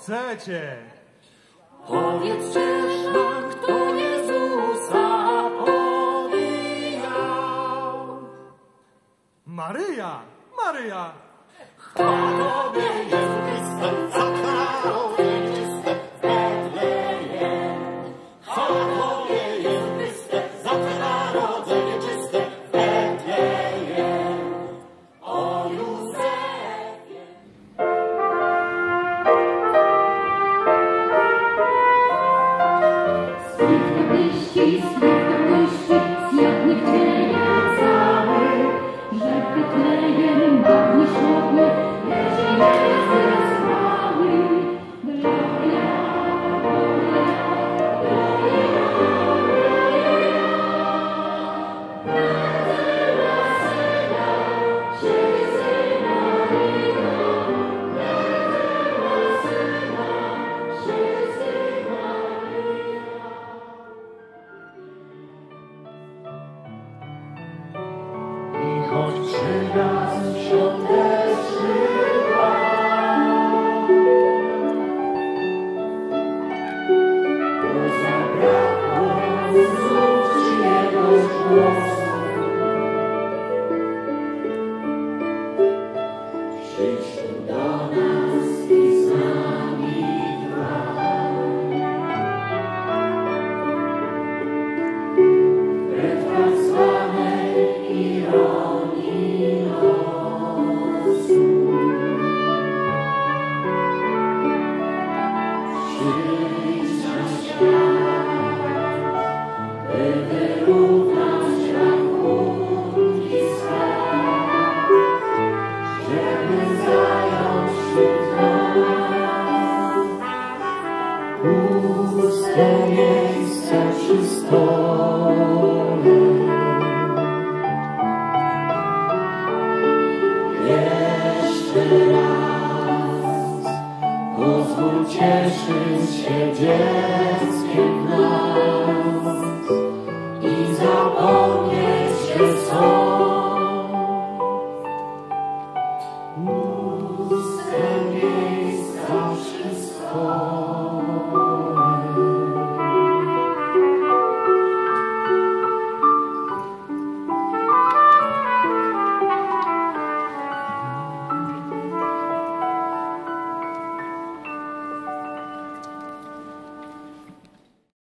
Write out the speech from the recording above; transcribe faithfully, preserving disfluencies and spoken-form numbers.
chcecie? Powiedzcie nam, kto Jezusa pomijał. Maryja, Maryja. Chwała Tobie, Jezu Chryste, za narodziny w Betlejem. Chwała Tobie, Jezu Chryste, za narodzenie czyste w Betlejem. O Józefie. Słówka byści, słówka gości, zjadł niech dzieje cały, że w Betlejem dawni szopły, leży Jezus mały. Gloria, gloria, gloria, gloria. Narodziła Syna, siebie Syna Maryjo. Narodziła Syna, siebie Syna Maryjo. I choć przygasł świąteczny bal, to zabrakło znów czyjegoś głosu. Przyjdź tu do nas i z nami trwaj. Wbrew tak zwanej ironii losu. Przyjdź na świat, by wyrównać rachunki swe, żeby zająć wśród nas puste miejsce przy stole.